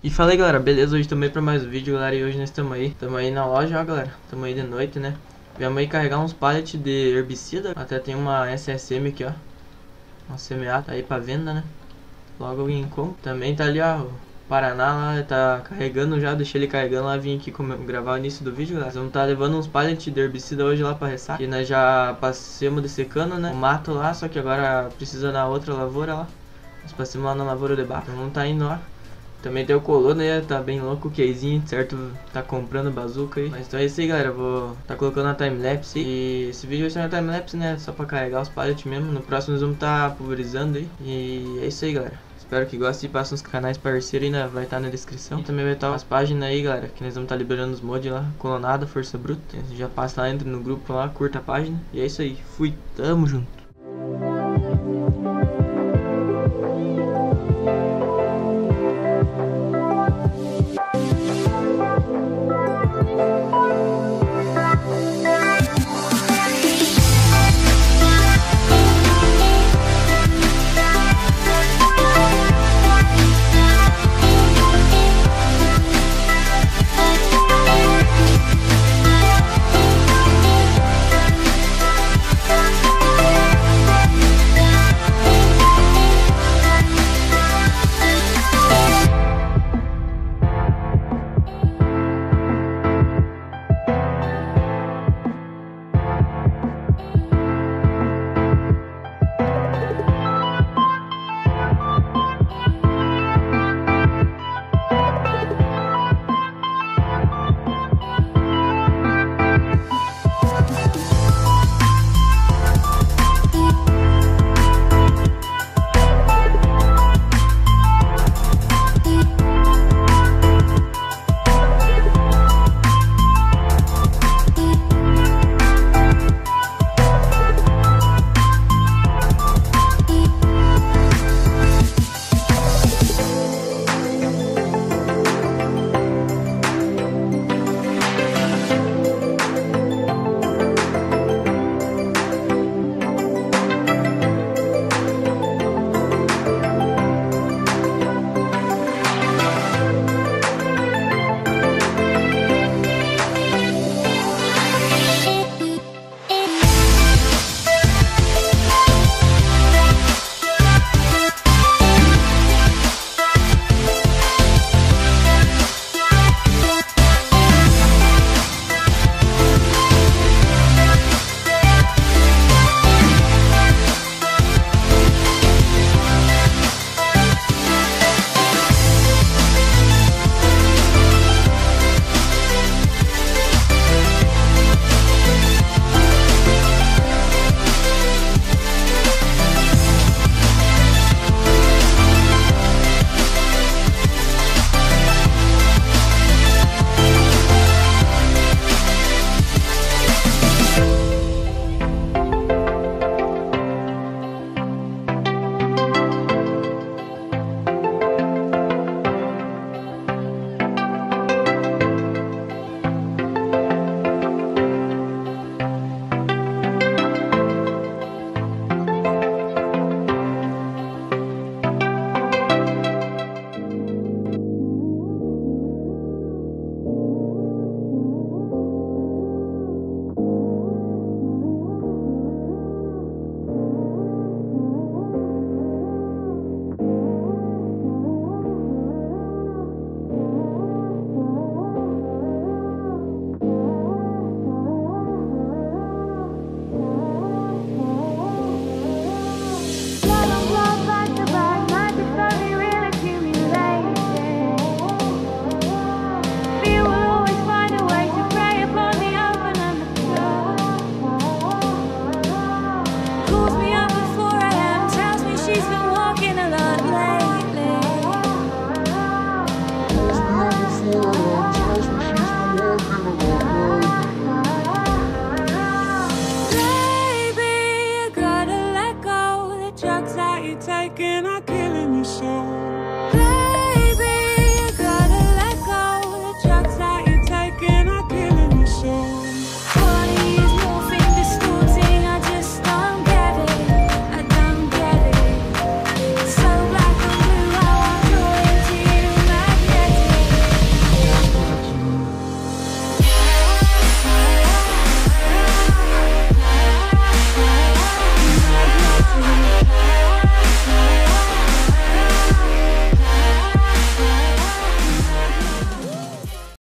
E fala aí, galera, beleza? Hoje também pra mais um vídeo, galera. E hoje nós estamos aí na loja, ó, galera. Estamos aí de noite, né? Viemos aí carregar uns pallets de herbicida. Até tem uma SSM aqui, ó, uma semeada aí pra venda, né? Logo alguém compra. Também tá ali, ó, o Paraná lá, tá carregando já. Deixei ele carregando lá, vim aqui gravar o início do vídeo, galera. Nós vamos tá levando uns pallets de herbicida hoje lá pra ressaca. E nós já passamos dessecando, né? O mato lá, só que agora precisa na outra lavoura lá. Nós passamos lá na lavoura de baixo. Então vamos tá indo lá. Também tem o Colono, né? Tá bem louco o Keizinho, certo? Tá comprando bazuca aí. Mas então é isso aí, galera. Vou tá colocando na timelapse. E esse vídeo vai ser na timelapse, né? Só pra carregar os pallets mesmo. No próximo nós vamos tá pulverizando aí. E é isso aí, galera. Espero que gostem e passem os canais parceiros aí, né? Vai estar na descrição. E também vai estar as páginas aí, galera. Que nós vamos tá liberando os mods lá. Colonada, Força Bruta. Já passa lá, entra no grupo lá, curta a página. E é isso aí. Fui, tamo junto. Drugs that you're taking are killing your soul.